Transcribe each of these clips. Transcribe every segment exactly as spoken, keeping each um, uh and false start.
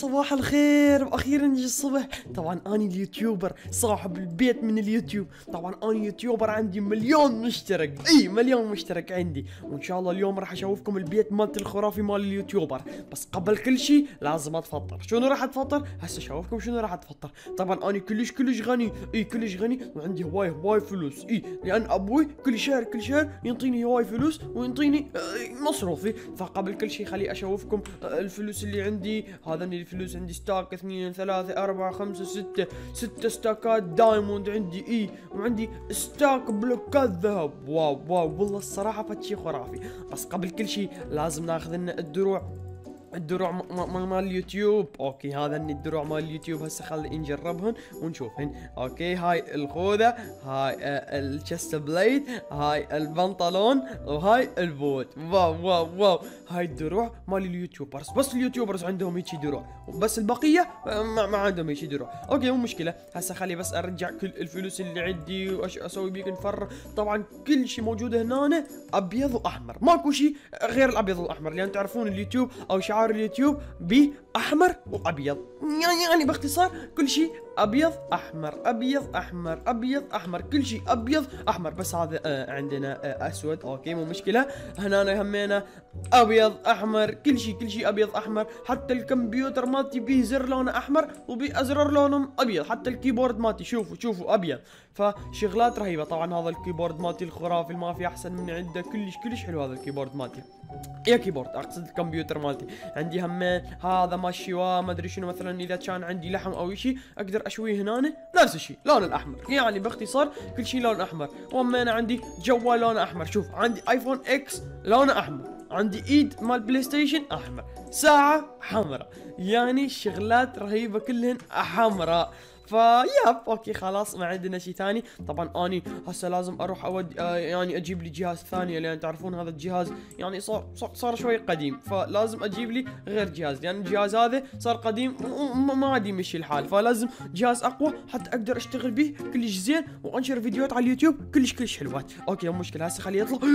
صباح الخير، واخيرا يجي الصبح. طبعا اني اليوتيوبر صاحب البيت من اليوتيوب. طبعا اني يوتيوبر عندي مليون مشترك، اي مليون مشترك عندي. وان شاء الله اليوم راح اشوفكم البيت مالت الخرافي مال اليوتيوبر. بس قبل كل شيء لازم اتفطر. شنو راح اتفطر؟ هسه اشوفكم شنو راح اتفطر. طبعا اني كلش كلش غني، اي كلش غني، وعندي هواي هواي فلوس، اي لان ابوي كل شهر كل شهر ينطيني هواي فلوس وينطيني مصروفي. فقبل كل شيء خلي اشوفكم الفلوس اللي عندي. هذا الفلوس عندي ستاك اثنين ثلاثة أربعة خمسة ستة، ستة ستاكات دايموند عندي، اي وعندي ستاك بلوكات ذهب. واو واو والله الصراحة فتشي خرافي. بس قبل كل شيء لازم ناخذ لنا الدروع، الدروع مال اليوتيوب. اوكي هذا الدروع مال اليوتيوب هسه خلي نجربهن ونشوفهن. اوكي هاي الخوذة، هاي آه الشست بليد، هاي البنطلون، وهاي البوت. واو واو واو هاي الدروع مال اليوتيوبرز. بس اليوتيوبرز عندهم هيجي دروع، بس البقية ما, ما عندهم هيجي دروع. اوكي مو مشكلة. هسه خلي بس ارجع كل الفلوس اللي عندي واش اسوي بيك نفر. طبعا كل شيء موجود هنا ابيض واحمر، ماكو شيء غير الابيض والاحمر، لان تعرفون اليوتيوب او شعار اليوتيوب باحمر وابيض. يعني يعني باختصار كل شيء ابيض احمر ابيض احمر ابيض احمر، كل شيء ابيض احمر. بس هذا آه عندنا آه اسود. اوكي مو مشكله. هنا همينا ابيض احمر، كل شيء كل شيء ابيض احمر. حتى الكمبيوتر مالتي بيه زر لونه احمر وبيه ازرار لونهم ابيض. حتى الكيبورد مالتي شوفوا شوفوا ابيض. فشغلات رهيبه. طبعا هذا الكيبورد مالتي الخرافي ما في احسن من عنده، كلش كلش حلو هذا الكيبورد مالتي. يا كيبورد اقصد الكمبيوتر مالتي. عندي همين هذا مال الشواء ما ادري شنو، مثلا اذا كان عندي لحم او شيء اقدر اشويه هنا نفس الشيء لون الاحمر. يعني باختصار كل شيء لون احمر. وهمين عندي جوال لونه احمر. شوف عندي ايفون اكس لونه احمر، عندي ايد مال بلاي ستيشن احمر، ساعه حمراء. يعني شغلات رهيبه كلهن حمراء. فياب اوكي خلاص ما عندنا شيء ثاني. طبعا اني هسه لازم اروح اود آه يعني اجيب لي جهاز ثاني، لان تعرفون هذا الجهاز يعني صار صار شوي قديم، فلازم اجيب لي غير جهاز، لان الجهاز هذا صار قديم وما عاد يمشي الحال. فلازم جهاز اقوى حتى اقدر اشتغل به كلش زين وانشر فيديوهات على اليوتيوب كلش كلش حلوات. اوكي مو مشكله. هسه خليه يطلع.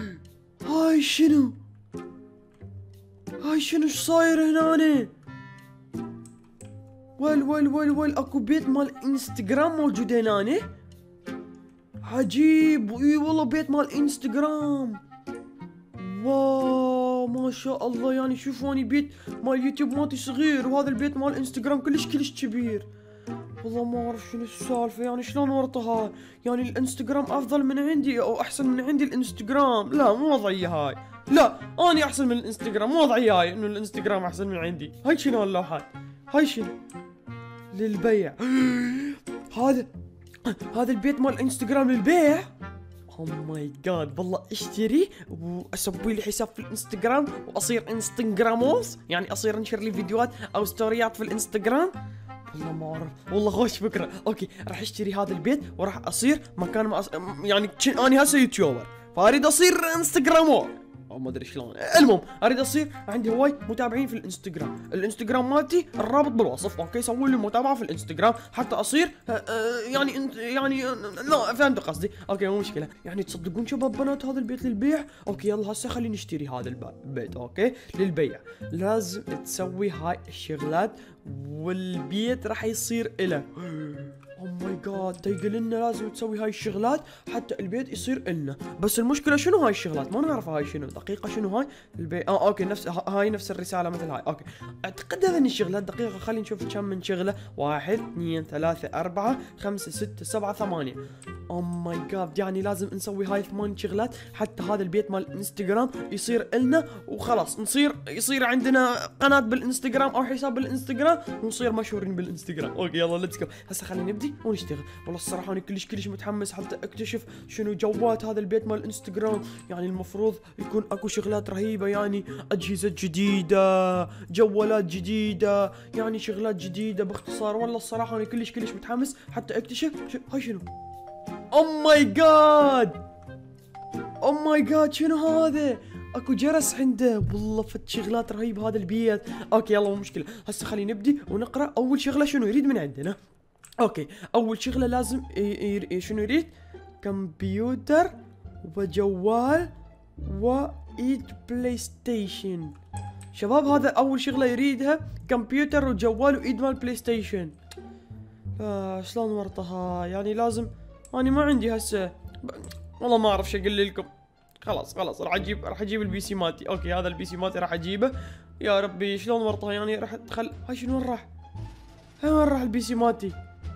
هاي شنو؟ هاي شنو ايش صاير هنا؟ ويل ويل ويل ويل اكو بيت مال انستغرام موجود هنا. عجيب. اي والله بيت مال انستغرام. واو ما شاء الله. يعني شوفوا اني بيت مال يوتيوب مالتي صغير، وهذا البيت مال انستغرام كلش كلش كبير. والله ما اعرف شنو السالفه، يعني شلون ورطها. يعني الانستغرام افضل من عندي او احسن من عندي الانستغرام؟ لا مو وضعيه هاي. لا اني احسن من الانستغرام، مو وضعيه هاي انه الانستغرام احسن من عندي. هاي شنو اللوحات؟ هاي شنو؟ للبيع. هذا هذا البيت مال انستغرام للبيع. او ماي جاد والله اشتري واسوي لي حساب في الانستغرام واصير انستغراموس، يعني اصير انشر لي فيديوهات او ستوريات في الانستغرام. والله ما اعرف، والله خوش فكره. اوكي راح اشتري هذا البيت وراح اصير مكان ما أص... يعني اني هسه يوتيوبر فاريد اصير انستغرامور او ما ادري شلون. المهم اريد اصير عندي هواي متابعين في الانستغرام. الانستغرام مالتي الرابط بالوصف. اوكي سووا لي متابعه في الانستغرام حتى اصير آه يعني انت يعني لا فهمت قصدي. اوكي مو مشكله. يعني تصدقون شباب بنات هذا البيت للبيع. اوكي يلا هسه خلينا نشتري هذا البيت. اوكي للبيع. لازم تسوي هاي الشغلات والبيت راح يصير إله. او ماي جاد تيقول لنا لازم تسوي هاي الشغلات حتى البيت يصير إلنا. بس المشكله شنو هاي الشغلات؟ ما نعرف هاي شنو. دقيقه شنو هاي البيت؟ اه اوكي نفس هاي نفس الرساله مثل هاي. اوكي اعتقد هذني الشغلات. دقيقه خلينا نشوف كم من شغله. واحد اثنين ثلاثة أربعة خمسة ستة سبعة ثمانية. او ماي جاد يعني لازم نسوي هاي ثمان شغلات حتى هذا البيت مال الانستغرام يصير إلنا وخلاص نصير يصير عندنا قناه بالانستغرام او حساب بالانستغرام ونصير مشهورين بالانستغرام. اوكي يلا ليتس جو. هسه خلينا نبدي ونشتغل. والله الصراحه انا كلش كلش متحمس حتى اكتشف شنو جوات هذا البيت مال الانستغرام. يعني المفروض يكون اكو شغلات رهيبه، يعني اجهزه جديده، جوالات جديده، يعني شغلات جديده باختصار. والله الصراحه انا كلش كلش متحمس حتى اكتشف ش... هاي شنو. او ماي جاد او ماي جاد شنو هذا؟ اكو جرس عنده. والله فت شغلات رهيبه هذا البيت. اوكي يلا مو مشكله. هسه خلينا نبدي ونقرا اول شغله شنو يريد من عندنا. اوكي اول شغله لازم شنو يريد؟ كمبيوتر وجوال وايد بلاي ستيشن. شباب هذا اول شغله يريدها، كمبيوتر وجوال وايد مال بلاي ستيشن. آه شلون ورطها يعني لازم، اني ما عندي هسه ب... والله ما اعرف شو اقول لكم. خلاص خلاص راح اجيب راح اجيب البي سي مالتي. اوكي هذا البي سي مالتي راح اجيبه. يا ربي شلون ورطها يعني راح تخل هاي شنو وين راح؟ هاي وين راح البي سي مالتي؟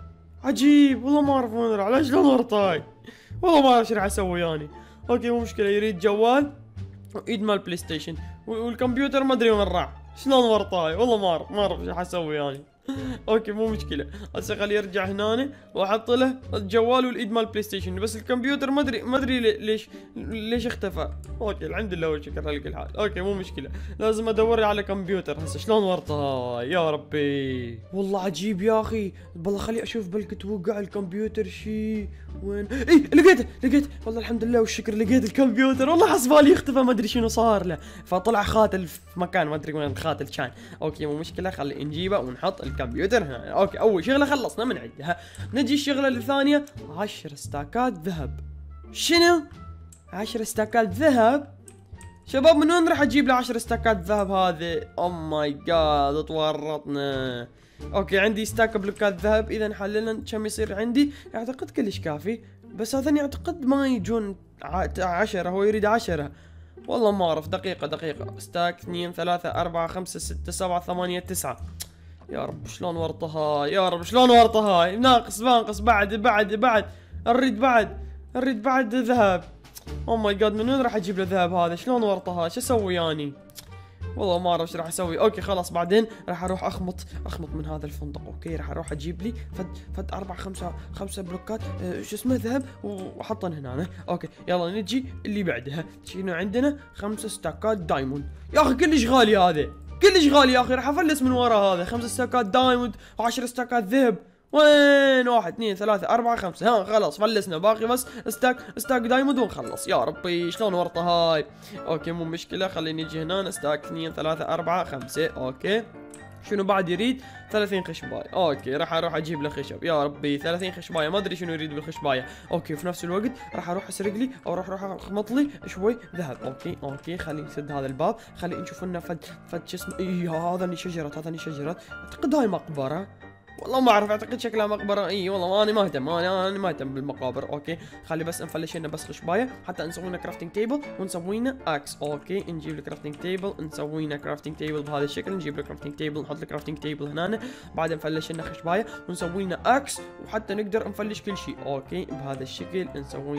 عجيب والله ما اعرف وين راح. ليش شلون ورطها هاي؟ والله ما اعرف شو راح اسوي يعني. اوكي مو مشكله، يريد جوال وايد مال بلاي ستيشن والكمبيوتر ما ادري وين راح. شلون ورطها هاي؟ والله ما اعرف ما اعرف شو راح اسوي يعني. اوكي مو مشكله، هسه خليه يرجع هنا واحط له الجوال والايد مال بلاي ستيشن، بس الكمبيوتر ما ادري ما ادري ليش ليش اختفى. اوكي الحمد لله والشكر على كل حال. اوكي مو مشكله، لازم ادور على كمبيوتر هسه. شلون ورطها يا ربي؟ والله عجيب يا اخي. والله خلي اشوف بلكي توقع الكمبيوتر شي وين. اي لقيته لقيته والله الحمد لله والشكر، لقيت الكمبيوتر. والله حسبالي يختفى ما ادري شنو صار له، فطلع خاتل في مكان ما ادري وين الخاتل كان. اوكي مو مشكله، خلي نجيبه ونحط الكمبيوتر هنا. اوكي اول شغله خلصنا من عندها، نجي الشغله الثانيه. عشر ستاكات ذهب. شنو؟ عشر ستاكات ذهب؟ شباب من وين راح اجيب له عشر ستاكات ذهب هذه؟ او ماي جاد تورطنا. اوكي عندي ستاك بلوكات ذهب، اذا حللنا كم يصير عندي. اعتقد كلش كافي، بس هذني اعتقد ما يجون عشرة، هو يريد عشرة. والله ما اعرف. دقيقة دقيقة، ستاك اثنين ثلاثة أربعة خمسة ستة سبعة ثمانية تسعة. يا رب شلون ورطها، يا رب شلون ورطها. ناقص ناقص بعد بعد بعد نريد بعد نريد بعد ذهب. او ماي جاد من وين راح اجيب له ذهب هذا؟ شلون ورطها؟ شو اسوي يعني؟ والله ما اعرف ايش راح اسوي. اوكي خلاص بعدين راح اروح اخمط اخمط من هذا الفندق. اوكي راح اروح اجيب لي فد فد اربع خمسة خمسة بلوكات أه شو اسمه ذهب واحطن هنا. اوكي يلا نجي اللي بعدها. شنو عندنا؟ خمسة ستاكات دايموند. يا اخي كلش غالي هذا، كلش غالي يا اخي. راح افلس من ورا هذا. خمسة ستاكات دايموند وعشر ستاكات ذهب. وين؟ واحد اثنين ثلاثة أربعة خمسة. ها خلاص فلسنا، باقي بس ستاك ستاك دايموند ونخلص. يا ربي شلون ورطة هاي؟ اوكي مو مشكلة، خليني نجي هنا. ستاك اثنين ثلاثة أربعة خمسة. اوكي شنو بعد يريد؟ ثلاثين خشباية. اوكي راح اروح اجيب له خشب. يا ربي ثلاثين خشباية، ما ادري شنو يريد بالخشباية. اوكي وفي نفس الوقت راح اروح اسرق لي او راح اروح اخمط لي شوي ذهب. اوكي اوكي خلي نسد هذا الباب، خلي نشوف لنا فد فد شو اسمه. اي هذا شجرة، هذا شجرة. اعتقد هاي مقبرة، والله ما اعرف. اعتقد شكلها مقبره. اي والله انا ما اهتم، انا انا ما اهتم بالمقابر. اوكي خلي بس نفلش لنا بس خشبايه حتى نسوي لنا كرافتنج تيبل ونسوي لنا اكس. اوكي نجيب الكرافتنج تيبل، نسوي لنا كرافتنج تيبل بهذا الشكل. نجيب الكرافتنج تيبل نحط الكرافتنج تيبل هنا، بعدين نفلش لنا خشبايه ونسوي لنا اكس وحتى نقدر نفلش كل شيء. اوكي بهذا الشكل نسوي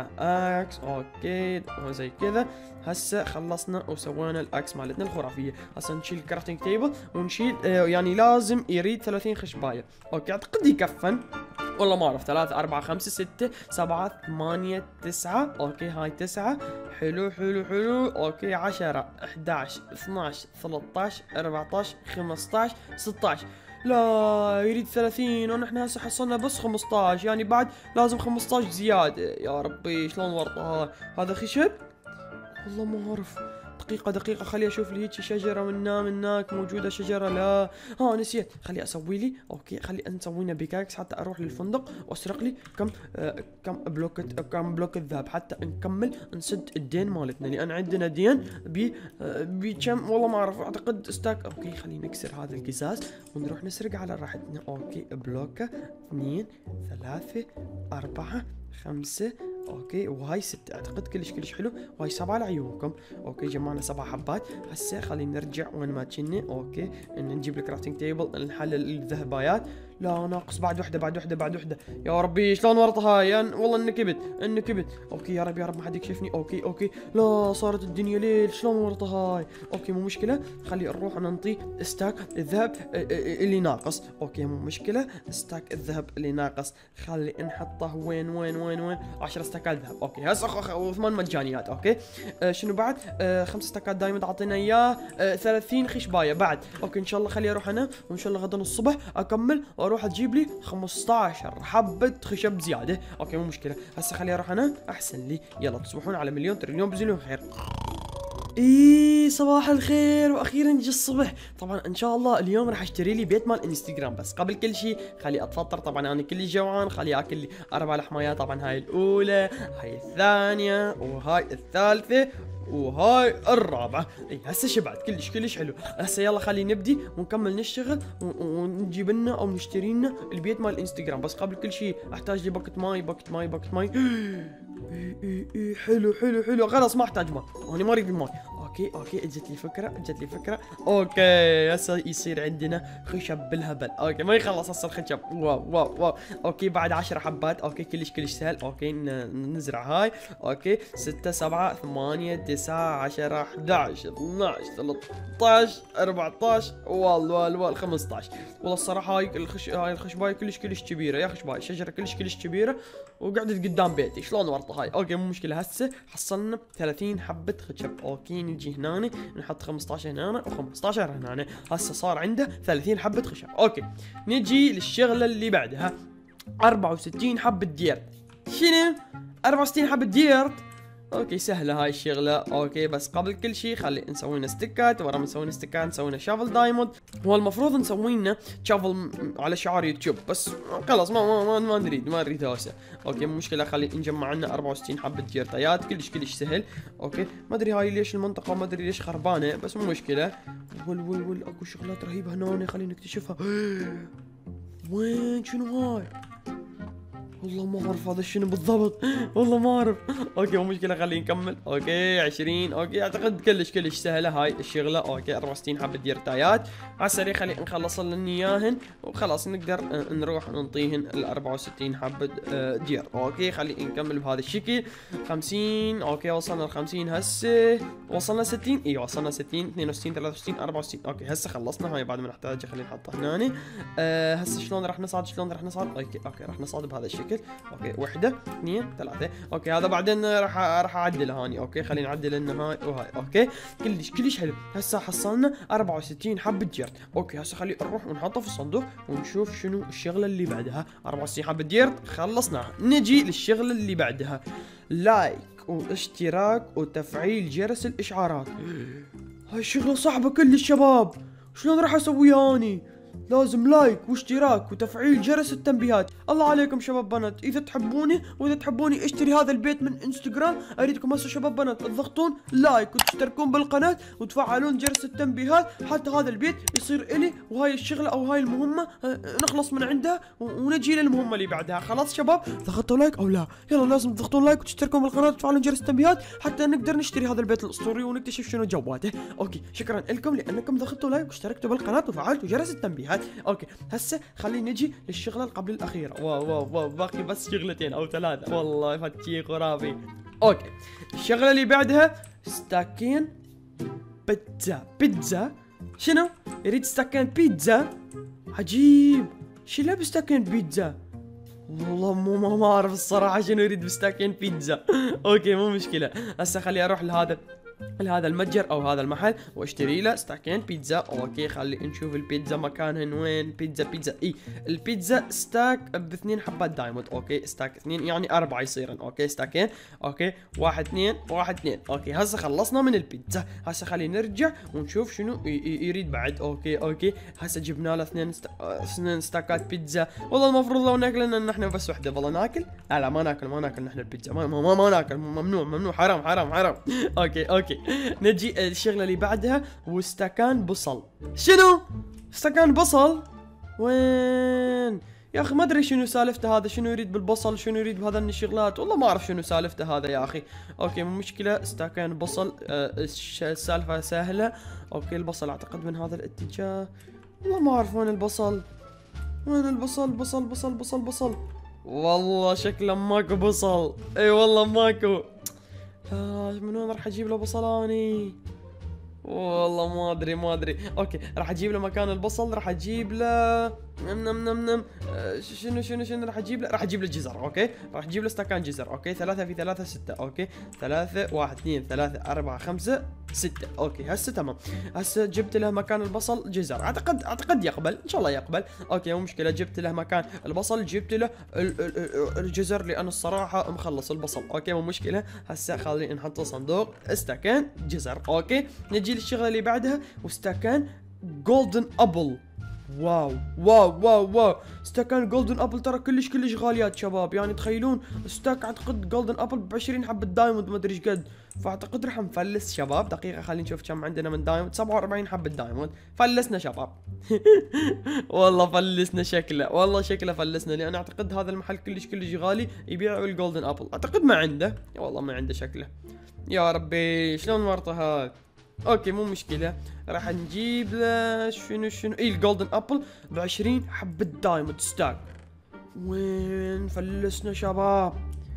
اكس. اوكي زي كذا. هسه خلصنا وسوينا الاكس مالتنا الخرافيه. هسه نشيل الكرافتنج تيبل ونشيل آه يعني لازم يريد ثلاثين خشبايه. اوكي اعتقد يكفن، والله ما اعرف. ثلاثة أربعة خمسة ستة سبعة ثمانية تسعة. اوكي هاي تسعة. حلو حلو حلو. اوكي عشرة احد عشر اثني عشر ثلاثة عشر أربعة عشر خمسة عشر ستة عشر. لا يريد ثلاثين ونحن هسه حصلنا بس خمسة عشر، يعني بعد لازم خمسة عشر زيادة. يا ربي شلون ورطها هذا خشب؟ والله ما اعرف. دقيقة دقيقة خلي اشوف لي هيك شجرة من هنا من هناك موجودة شجرة. لا ها نسيت، خلي اسوي لي. اوكي خلي نسوي لنا بيكاكس حتى اروح للفندق واسرق لي كم آه كم بلوك كم بلوك الذهب حتى نكمل نسد الدين مالتنا، لان عندنا دين ب آه بكم والله ما اعرف. اعتقد ستاك. اوكي خلينا نكسر هذا القزاز ونروح نسرق على راحتنا. اوكي بلوكة اثنين ثلاثة أربعة خمسة. اوكي وهاي ستة. اعتقد كلش كلش حلو. وهاي سبعة لعيونكم. اوكي جمعنا سبع حبات. هسه خلينا نرجع وين ما كنا. اوكي ان نجيب الكرافتنج تيبل نحلل الذهبايات. لا ناقص بعد وحده بعد وحده بعد وحده. يا ربي شلون ورطها هاي؟ والله انكبت انكبت. اوكي يا رب يا رب ما حد يكشفني. اوكي اوكي لا صارت الدنيا ليل. شلون ورطها هاي؟ اوكي مو مشكله، خلي نروح ننطي ستاك الذهب اللي ناقص. اوكي مو مشكله، ستاك الذهب اللي ناقص خلي نحطه وين وين وين وين. عشرة ستاكات ذهب. اوكي هسه وثمان مجانيات. اوكي آه شنو بعد؟ آه خمس ستاكات دايموند اعطينا اياه. آه ثلاثين خشبايه بعد. اوكي ان شاء الله خلي اروح انا وان شاء الله غدا الصبح اكمل واروح اجيب لي خمسة عشر حبه خشب زياده. اوكي مو مشكله. هسه خلي اروح انا احسن لي. يلا تصبحون على مليون تريليون بزليون خير. ايه صباح الخير واخيرا جه الصبح. طبعا ان شاء الله اليوم راح اشتري لي بيت مال انستغرام، بس قبل كل شيء خلي اتفطر. طبعا انا كلش جوعان، خلي اكل لي اربع لحمايات. طبعا هاي الاولى هاي الثانيه وهاي الثالثه وهاي الرابعة. اي هسه شبعت كلش كلش حلو. هسه يلا خلينا نبدي ونكمل نشتغل ونجيب لنا او نشتري لنا البيت مال الانستغرام. بس قبل كل شيء احتاج لي باكت ماي باكت ماي باكت ماي. اي اي اي حلو حلو حلو. خلاص ما احتاج ماي، هوني ما اريد الماي. اوكي اوكي اجت لي فكره اجت لي فكره. اوكي هسه يصير عندنا خشب بالهبل. اوكي ما يخلص هسه الخشب. واو واو واو. اوكي بعد عشر حبات. اوكي كلش كلش سهل. اوكي نزرع هاي. اوكي ستة سبعة ثمانية تسعة عشرة احد عشر اثناعش ثلاثطعش أربعطعش وال وال وال خمسطعش. والله الصراحه هاي الخش هاي الخشبايه كلش كلش كبيره يا خشبايه. شجره كلش كلش كبيره وقعدت قدام بيتي. شلون ورطه هاي؟ اوكي مو مشكله. هسه حصلنا ثلاثين حبه خشب. اوكي نجي هنا نحط خمسطعش هنا و15 هنا. هسه صار عنده ثلاثين حبه خشب. اوكي نجي للشغله اللي بعدها. أربعة وستين حبه ديرت. شنو؟ أربعة وستين حبه ديرت. اوكي سهله هاي الشغله. اوكي بس قبل كل شيء خلي نسوي لنا ستيكات. ورا ما نسوي لنا ستيكات نسوي لنا شافل دايموند. هو المفروض نسوي لنا شافل على شعار يوتيوب بس خلاص ما ما ما, ما نريد ما نريد هسه. اوكي مو مشكله. خلي نجمع لنا أربعة وستين حبه ديرتايات كلش كلش سهل. اوكي ما ادري هاي ليش المنطقه ما ادري ليش خربانه بس مو مشكله. ول ول ول اكو شغلات رهيبه هنا خلينا نكتشفها. وين شنو هاي؟ والله ما اعرف هذا شنو بالضبط. والله ما اعرف. اوكي مو مشكله خلينا نكمل. اوكي عشرين. اوكي اعتقد كلش كلش سهله هاي الشغله. اوكي أربعة وستين حبه ديرتايات على السريع. خلي نخلص لنا اياهن وخلاص نقدر نروح نعطيهن ال أربعة وستين حبه دير. اوكي خلي نكمل بهذا الشكل. خمسين. اوكي وصلنا ل خمسين هسه. وصلنا ستين. اي وصلنا ستين اثنين وستين ثلاثة وستين أربعة وستين. اوكي هسه خلصنا هاي بعد ما نحتاجها خلينا نحطها هنا. أه هسه شلون راح نصعد شلون راح نصعد؟ اوكي اوكي راح نصعد بهذا الشكل. اوكي واحدة اثنين ثلاثة. اوكي هذا بعدين راح راح اعدله هاني. اوكي خلينا نعدل لنا هاي وهاي. اوكي كلش كلش حلو. هسه حصلنا أربعة وستين حبة ديرت. اوكي هسه خلي نروح ونحطه في الصندوق ونشوف شنو الشغلة اللي بعدها. أربعة وستين حبة ديرت خلصناها. نجي للشغلة اللي بعدها. لايك واشتراك وتفعيل جرس الاشعارات. هاي شغلة صعبة كلش شباب. شلون راح اسويها اني؟ لازم لايك واشتراك وتفعيل جرس التنبيهات. الله عليكم شباب بنات اذا تحبوني واذا تحبوني اشتري هذا البيت من انستغرام اريدكم هسه شباب بنات تضغطون لايك وتشتركون بالقناه وتفعلون جرس التنبيهات حتى هذا البيت يصير الي وهاي الشغله او هاي المهمه نخلص من عندها ونجي للمهمه اللي بعدها. خلاص شباب ضغطوا لايك او لا؟ يلا لازم تضغطون لايك وتشتركون بالقناه وتفعلون جرس التنبيهات حتى نقدر نشتري هذا البيت الاسطوري ونكتشف شنو جواته. اوكي شكرا لكم لانكم ضغطتوا لايك واشتركتوا بالقناه وفعلتوا جرس التنبيهات. اوكي هسه خلينا نجي للشغله اللي قبل الاخيره. واو واو واو باقي بس شغلتين او ثلاثه. والله فتشي خرافي. اوكي الشغله اللي بعدها ستاكين بيتزا. بيتزا شنو؟ يريد ستاكين بيتزا. عجيب شو لابس ستاكين بيتزا؟ والله مو ما, ما اعرف الصراحه شنو يريد بستاكين بيتزا. اوكي مو مشكله. هسه خلي اروح لهذا لهذا المتجر او هذا المحل واشتري له ستاكين بيتزا. اوكي خلي نشوف البيتزا مكانهن وين. بيتزا بيتزا اي البيتزا ستاك باثنين حبات دايموند. اوكي ستاك اثنين يعني اربعه يصيرن. اوكي ستاكين. اوكي واحد اثنين واحد اثنين. اوكي هسه خلصنا من البيتزا. هسه خلي نرجع ونشوف شنو يريد بعد. اوكي اوكي هسه جبنا له اثنين ست... اثنين ستاكات بيتزا. والله المفروض لو ناكل لنا نحن بس وحده. والله ناكل؟ لا لا ما ناكل ما ناكل نحن البيتزا ما ما, ما ناكل. ممنوع ممنوع حرام حرام حرام. اوكي اوكي نجي الشغله اللي بعدها واستكان بصل. شنو؟ استكان بصل؟ وين؟ يا اخي ما ادري شنو سالفته هذا. شنو يريد بالبصل؟ شنو يريد بهذا الشغلات؟ والله ما اعرف شنو سالفته هذا يا اخي. اوكي مو مشكله. استكان بصل. آه السالفه سهله. اوكي البصل اعتقد من هذا الاتجاه. والله ما اعرف وين البصل. وين البصل؟ بصل بصل بصل بصل. والله شكله ماكو بصل. اي والله ماكو. آه من وين راح اجيب له بصل اني؟ والله ما ادري ما ادري. اوكي راح اجيب له مكان البصل. راح اجيب له نم نم نم نم آه شنو شنو شنو راح اجيب له؟ راح اجيب له جزر. اوكي راح اجيب له استكان جزر. اوكي ثلاثة في ثلاثة ستة. اوكي ثلاثة واحد اثنين ثلاثة أربعة خمسة ستة. اوكي هسه تمام. هسه جبت له مكان البصل جزر. اعتقد اعتقد يقبل ان شاء الله يقبل. اوكي مو مشكله. جبت له مكان البصل جبت له الجزر لان الصراحه مخلص البصل. اوكي مو مشكله. هسه خلينا نحط صندوق استكان جزر. اوكي نجي للشغله اللي بعدها واستكان جولدن ابل. واو واو واو واو، ستاكان جولدن ابل ترى كلش كلش غاليات شباب، يعني تخيلون ستاك اعتقد جولدن ابل ب عشرين حبه دايموند ما ادري ايش قد، فاعتقد راح نفلس شباب. دقيقه خلينا نشوف كم عندنا من دايموند، سبعة وأربعين حبه دايموند. فلسنا شباب. والله فلسنا شكله، والله شكله فلسنا، لان اعتقد هذا المحل كلش كلش غالي يبيع الجولدن ابل، اعتقد ما عنده، والله ما عنده شكله. يا ربي شلون ورطه هاي. اوكي مو مشكله، راح نجيب له شنو شنو اي الجولدن ابل ب عشرين حبه دايموند ستاك. وين فلسنا شباب،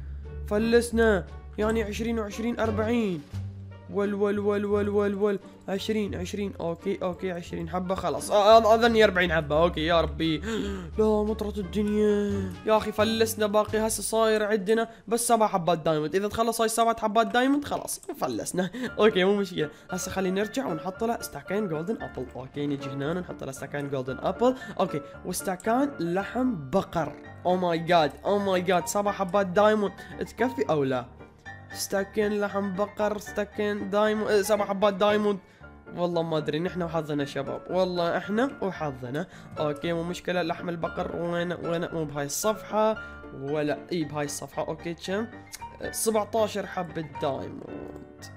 فلسنا يعني عشرين وعشرين أربعين. ول ول ول ول ول ول عشرين عشرين اوكي اوكي عشرين حبة خلاص، اظني أربعين حبة. اوكي يا ربي لا مطرت الدنيا يا اخي، فلسنا. باقي هسه صاير عندنا بس سبع حبات دايموند، اذا تخلص هاي سبعة حبات دايموند خلاص فلسنا. اوكي مو مشكلة، هسه خلينا نرجع ونحط له ستاكين جولدن ابل. اوكي نجي هنا نحط له ستاكين جولدن ابل. اوكي وستاكان لحم بقر. او ماي جاد او ماي جاد، سبع حبات دايموند تكفي او لا؟ ستاكين لحم بقر، ستاكين دايموند، سبع حبات دايموند. والله ما ادري، نحن وحظنا شباب، والله احنا وحظنا. اوكي مو مشكله. لحم البقر وين وين؟ مو بهاي الصفحه ولا اي بهاي الصفحه. اوكي كم؟ سبعطعش حبه دايموند.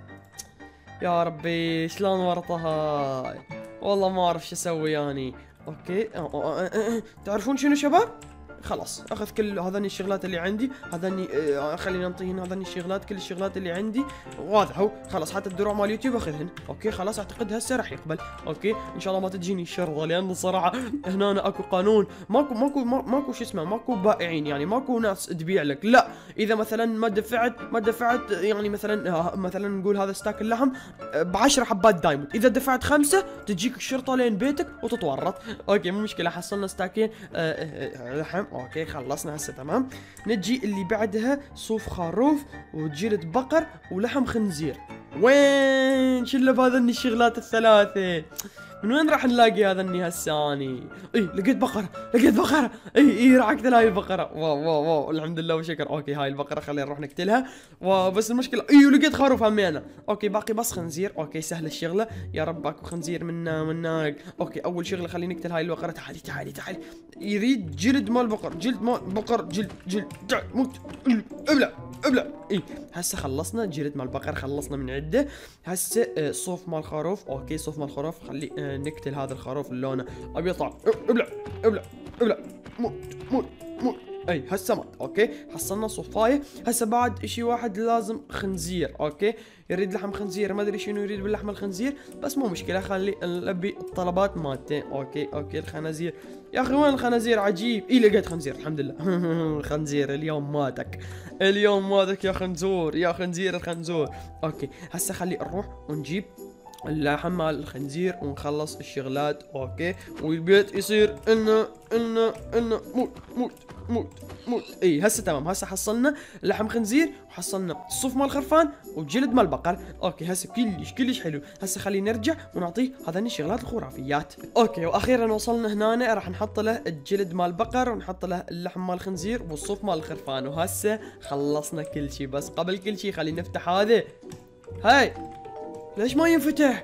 يا ربي شلون ورطه هاي، والله ما اعرف شو اسوي يعني. اوكي أه أه أه. تعرفون شنو شباب؟ خلاص اخذ كل هذني الشغلات اللي عندي، هذني آه خلينا نعطيهن هذني الشغلات، كل الشغلات اللي عندي واضح هو. خلاص حتى الدروع مال اليوتيوب اخذهن. اوكي خلاص اعتقد هسه راح يقبل. اوكي ان شاء الله ما تجيني الشرطه، لان الصراحه هنا اكو قانون، ماكو ماكو ماكو شو اسمه، ماكو بائعين، يعني ماكو ناس تبيع لك. لا اذا مثلا ما دفعت ما دفعت يعني مثلا مثلا نقول هذا ستاك اللحم ب عشرة حبات دايموند، اذا دفعت خمسه تجيك الشرطه لين بيتك وتتورط. اوكي مو مشكله، حصلنا ستاكين لحم. اوكي خلصنا هسه تمام. نجي اللي بعدها صوف خروف وجلد بقر ولحم خنزير. وين شله بهذني الشغلات الثلاثه؟ من وين راح نلاقي هذني هسه اني؟ اي لقيت بقره، لقيت بقره. اي اي راح اقتل هاي البقره. واو واو واو الحمد لله وشكر. اوكي هاي البقره خلينا نروح نقتلها. وبس المشكله اي ولقيت خروف همينه. اوكي باقي بس خنزير. اوكي سهله الشغله، يا رب اكو خنزير منا مناق. اوكي اول شغله خلينا نقتل هاي البقره. تعالي تعالي تعالي، يريد جلد مال بقر، جلد مال بقر، جلد جلد تعال موت ابلع ابلع. اي هسه خلصنا جلد مال بقر، خلصنا من عده. هسه آه صوف مال خروف. اوكي صوف مال خروف خلي آه نقتل هذا الخروف اللي لونه ابي يطلع. ابلع ابلع ابلع موت موت موت. اي هسه مات. اوكي حصلنا صفايه. هسه بعد اشي واحد لازم خنزير. اوكي يريد لحم خنزير، ما ادري شنو يريد باللحم الخنزير، بس مو مشكله خلي نلبي الطلبات مالته. اوكي اوكي الخنازير يا اخي، وين الخنازير؟ عجيب. اي لقيت خنزير الحمد لله. خنزير اليوم ماتك، اليوم ماتك يا خنزور، يا خنزير الخنزور. اوكي هسه خلي نروح ونجيب اللحم مال الخنزير ونخلص الشغلات. اوكي والبيت يصير إلنا إلنا إلنا موت موت موت موت. اي هسه تمام، هسه حصلنا لحم خنزير وحصلنا الصوف مال خرفان وجلد مال بقر. اوكي هسه كلش كلش حلو. هسه خلينا نرجع ونعطيه هذني الشغلات الخرافيات. اوكي واخيرا وصلنا هنا، راح نحط له الجلد مال بقر ونحط له اللحم مال الخنزير والصوف مال الخرفان. وهسه خلصنا كل شيء، بس قبل كل شيء خلينا نفتح هذا. هاي ليش ما ينفتح؟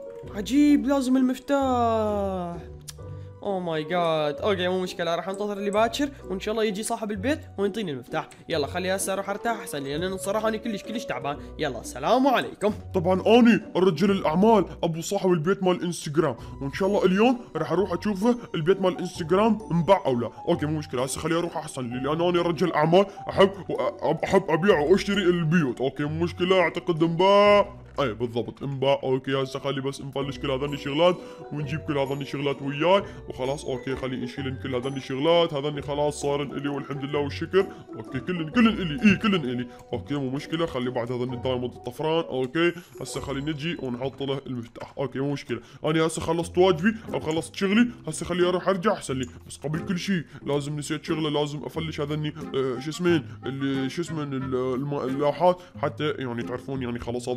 عجيب لازم المفتاح. اوه ماي جاد. اوكي مو مشكله، راح ننتظر اللي باكر وان شاء الله يجي صاحب البيت وينطيني المفتاح. يلا خلي هسه اروح ارتاح احسن لي، لان الصراحه انا كلش كلش تعبان. يلا السلام عليكم. طبعا اني الرجل الاعمال ابو صاحب البيت مال الانستغرام، وان شاء الله اليوم راح اروح اشوفه البيت مال الانستغرام انباع او لا. اوكي مو مشكله، هسه خلي اروح احسن لي، لان انا رجل اعمال احب احب ابيع واشتري البيوت. اوكي مو مشكله، اعتقد انباع. اي بالضبط انباع. اوكي هسه خلي بس نفلش كل هذني الشغلات ونجيب كل هذني الشغلات وياي وخلاص. اوكي خلي نشيل كل هذني الشغلات، هذني خلاص صارن الي والحمد لله والشكر. اوكي كلن كلن الي، اي كلن الي. اوكي مو مشكله، خلي بعد هذني الدايموند الطفران. اوكي هسه خلي نجي ونحط له المفتاح. اوكي مو مشكله، انا هسه خلصت واجبي او خلصت شغلي، هسه خلي اروح ارجع احسن لي. بس قبل كل شيء لازم نسيت شغله، لازم افلش هذني آه شو اسمين اللي شو اسمن اللوحات، حتى يعني تعرفون يعني خلاص هذا البيت بعد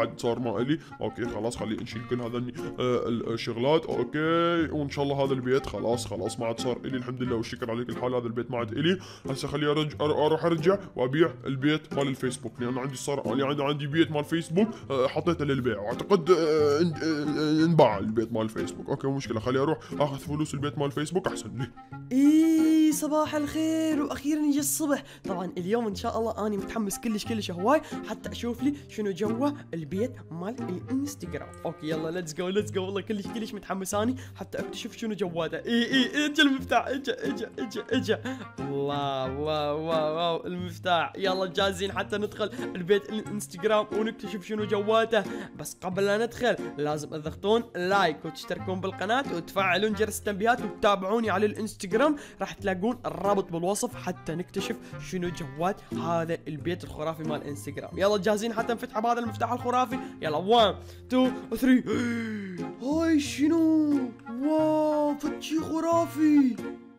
بعد صار ما الي. اوكي خلاص خلي نشيل كل هذا آه الشغلات. اوكي وان شاء الله هذا البيت خلاص خلاص ما عاد صار الي الحمد لله والشكر على كل حال. هذا البيت ما عاد الي. هسه خلي ارجع اروح ارجع وابيع البيت مال الفيسبوك لان عندي صار انا عندي عندي بيت مال فيسبوك آه حطيته للبيع واعتقد آه انباع البيت مال الفيسبوك. اوكي مو مشكله خلي اروح اخذ فلوس البيت مال الفيسبوك احسن لي. اي صباح الخير واخيرا يجي الصبح. طبعا اليوم ان شاء الله اني متحمس كلش كلش هواي حتى اشوف لي شنو جوا البيت مال الانستغرام. اوكي يلا ليتس جو ليتس جو والله كلش كلش متحمس اني حتى اكتشف شنو جواته. اي اي اجى المفتاح اجى اجى اجى اجى الله واو واو واو المفتاح. يلا جاهزين حتى ندخل البيت الانستغرام ونكتشف شنو جواته. بس قبل لا ندخل لازم تضغطون لايك وتشتركون بالقناه وتفعلون جرس التنبيهات وتتابعوني على الانستغرام راح تلاقون الرابط بالوصف حتى نكتشف شنو جوات هذا البيت الخرافي مال انستغرام. يلا جاهزين حتى نفتح بهذا المفتاح الخرافي. يلا واحد اثنين ثلاثة. هاي شنو؟ واو فتشي خرافي.